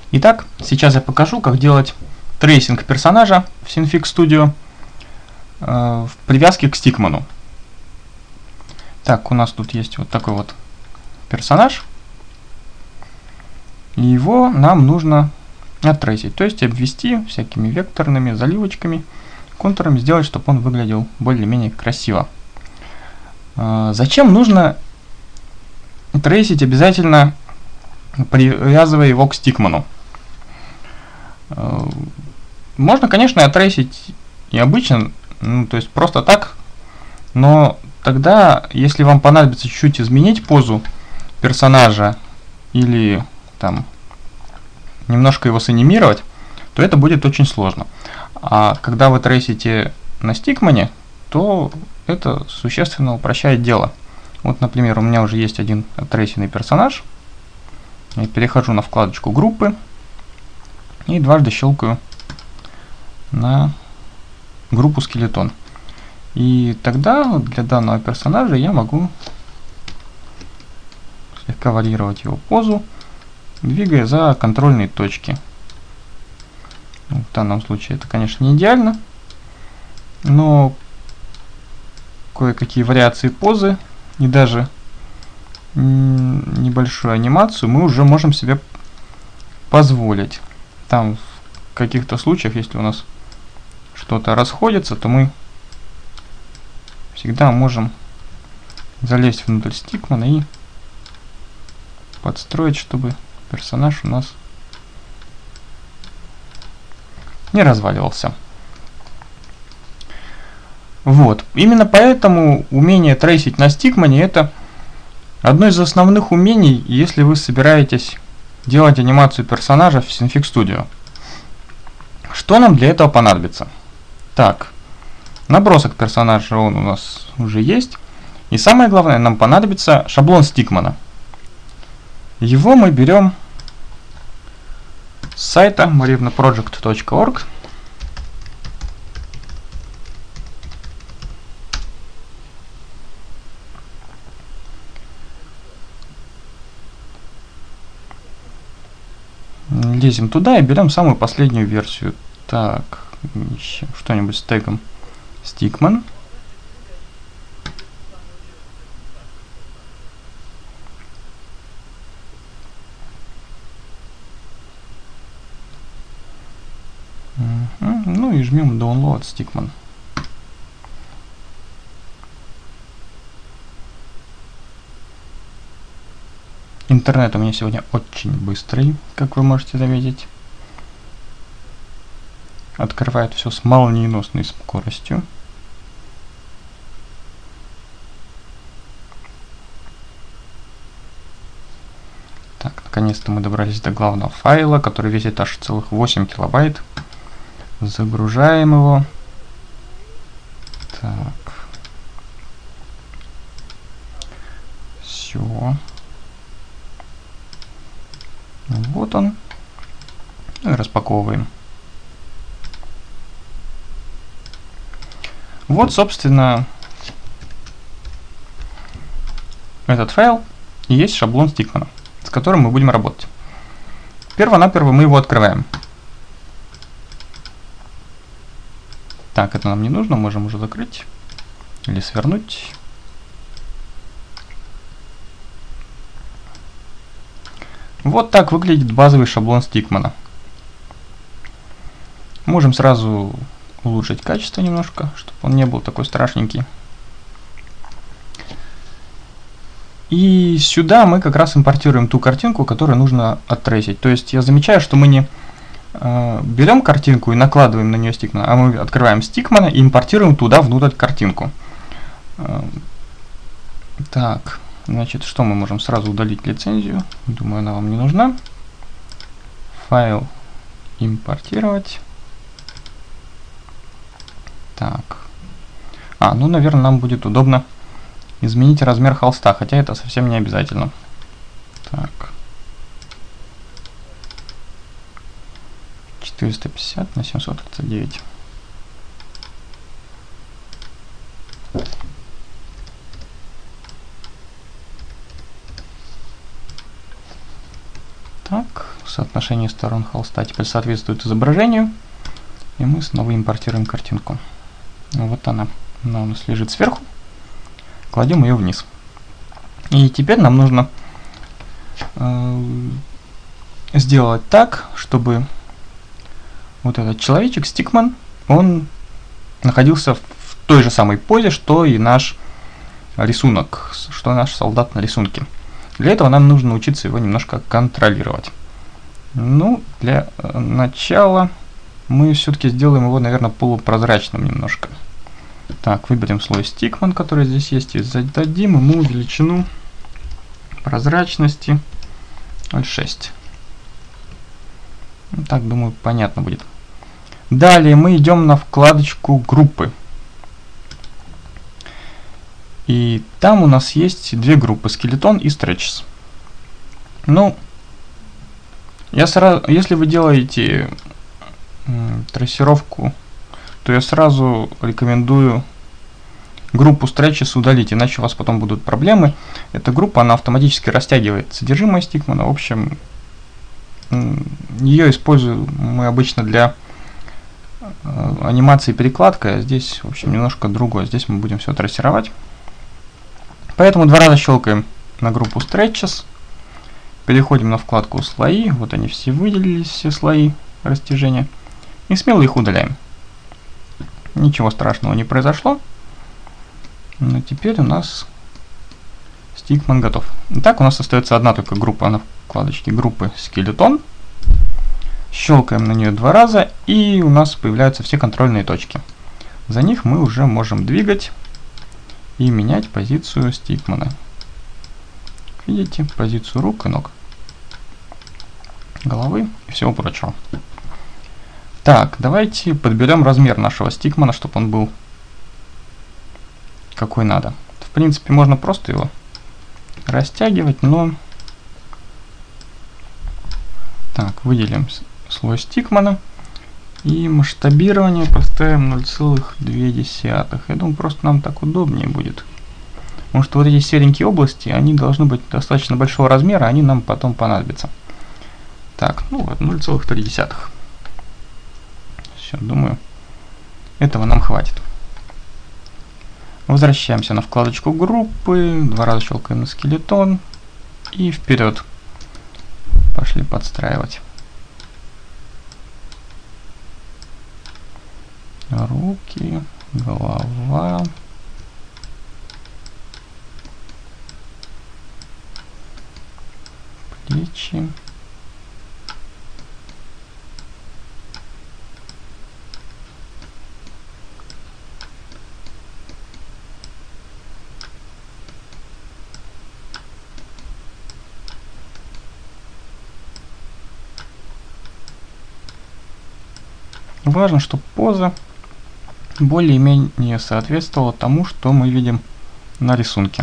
Итак, сейчас я покажу, как делать трейсинг персонажа в Synfig Studio в привязке к стикману. Так, у нас тут есть вот такой вот персонаж. И его нам нужно оттрейсить, то есть обвести всякими векторными заливочками, контурами, сделать, чтобы он выглядел более-менее красиво. Зачем нужно трейсить обязательно, привязывая его к стикману? Можно, конечно, оттрейсить и обычно, то есть просто так, но тогда, если вам понадобится чуть-чуть изменить позу персонажа или там немножко его санимировать, то это будет очень сложно. А когда вы трейсите на стикмане, то это существенно упрощает дело. Вот, например, у меня уже есть один оттрейсенный персонаж. Я перехожу на вкладочку группы и дважды щелкаю на группу скелетон. И тогда для данного персонажа я могу слегка варьировать его позу, двигая за контрольные точки. В данном случае это, конечно, не идеально, но кое-какие вариации позы и даже небольшую анимацию мы уже можем себе позволить. Там в каких-то случаях, если у нас что-то расходится, то мы всегда можем залезть внутрь стикмана и подстроить, чтобы персонаж у нас не разваливался. Вот. Именно поэтому умение трейсить на стикмане — это одно из основных умений, если вы собираетесь делать анимацию персонажа в Synfig Studio. Что нам для этого понадобится? Так, набросок персонажа он у нас уже есть. И самое главное, нам понадобится шаблон стикмана. Его мы берем с сайта marivnaproject.org. Лезем туда и берем самую последнюю версию. Так, ищем что-нибудь с тегом Stickman. Ну и жмем Download Stickman. Интернет у меня сегодня очень быстрый, как вы можете заметить. Открывает все с молниеносной скоростью. Так, наконец-то мы добрались до главного файла, который весит аж целых 8 килобайт. Загружаем его. Так. Все. Вот он. Ну и распаковываем. Вот, собственно, этот файл и есть шаблон стикмана, с которым мы будем работать. Перво-наперво мы его открываем. Так, это нам не нужно, можем уже закрыть или свернуть. Вот так выглядит базовый шаблон стикмана. Можем сразу улучшить качество немножко, чтобы он не был такой страшненький. И сюда мы как раз импортируем ту картинку, которую нужно оттрейсить. То есть я замечаю, что мы не берем картинку и накладываем на нее стикман, а мы открываем стикмана и импортируем туда внутрь картинку. Так, значит, что мы можем сразу удалить лицензию? Думаю, она вам не нужна. Файл импортировать. Так. Ну, наверное, нам будет удобно изменить размер холста, хотя это совсем не обязательно. Так. 450 на 739. Так, соотношение сторон холста теперь соответствует изображению. И мы снова импортируем картинку. Вот она у нас лежит сверху. Кладем ее вниз. И теперь нам нужно сделать так, чтобы вот этот человечек, стикман, он находился в той же самой позе, что и наш рисунок, что наш солдат на рисунке. Для этого нам нужно научиться его немножко контролировать. Ну, для начала мы все-таки сделаем его, наверное, полупрозрачным немножко. Так, выберем слой стикман, который здесь есть, и зададим ему величину прозрачности 0,6. Так, думаю, понятно будет. Далее мы идем на вкладочку группы. И там у нас есть две группы, скелетон и stretches. Ну, если вы делаете трассировку, то я сразу рекомендую группу stretches удалить, иначе у вас потом будут проблемы. Эта группа, она автоматически растягивает содержимое стикмана. В общем, ее используем мы обычно для анимации перекладка, а здесь, в общем, немножко другое. Здесь мы будем все трассировать. Поэтому два раза щелкаем на группу stretches, переходим на вкладку слои, вот они все выделились, все слои растяжения, и смело их удаляем. Ничего страшного не произошло, но теперь у нас стикман готов. Итак, у нас остается одна только группа на вкладочке группы скелетон. Щелкаем на нее два раза, и у нас появляются все контрольные точки. За них мы уже можем двигать и менять позицию стикмана. Видите, позицию рук и ног, головы и всего прочего. Так, давайте подберем размер нашего стикмана, чтобы он был какой надо. В принципе, можно просто его растягивать, но... Так, выделим слой стикмана. И масштабирование поставим 0,2. Я думаю, просто нам так удобнее будет. Потому что вот эти серенькие области, они должны быть достаточно большого размера, они нам потом понадобятся. Так, ну вот 0,3. Все, думаю, этого нам хватит. Возвращаемся на вкладочку группы, два раза щелкаем на скелетон и вперед. Пошли подстраивать. Руки, голова, плечи. Важно, чтобы поза более-менее соответствовало тому, что мы видим на рисунке.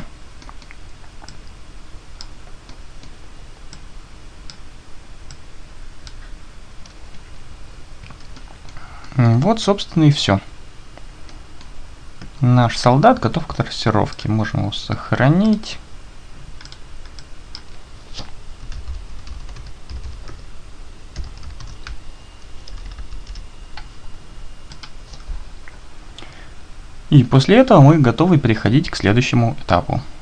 Вот, собственно, и все. Наш солдат готов к трассировке. Можем его сохранить. И после этого мы готовы переходить к следующему этапу.